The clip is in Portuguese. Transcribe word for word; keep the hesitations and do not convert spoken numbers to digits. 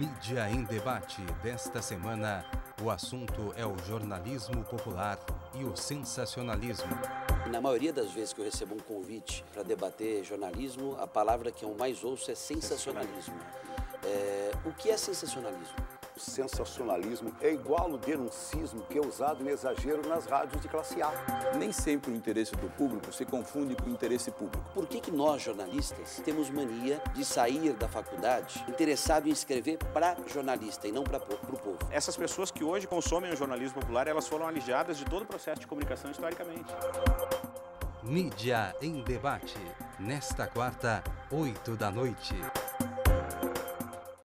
Mídia em Debate desta semana, o assunto é o jornalismo popular e o sensacionalismo. Na maioria das vezes que eu recebo um convite para debater jornalismo, a palavra que eu mais ouço é sensacionalismo. É, o que é sensacionalismo? O sensacionalismo é igual ao denuncismo que é usado no exagero nas rádios de classe A. Nem sempre o interesse do público se confunde com o interesse público. Por que que nós, jornalistas, temos mania de sair da faculdade interessado em escrever para jornalista e não para o povo? Essas pessoas que hoje consomem o jornalismo popular, elas foram alijadas de todo o processo de comunicação historicamente. Mídia em Debate, nesta quarta, oito da noite.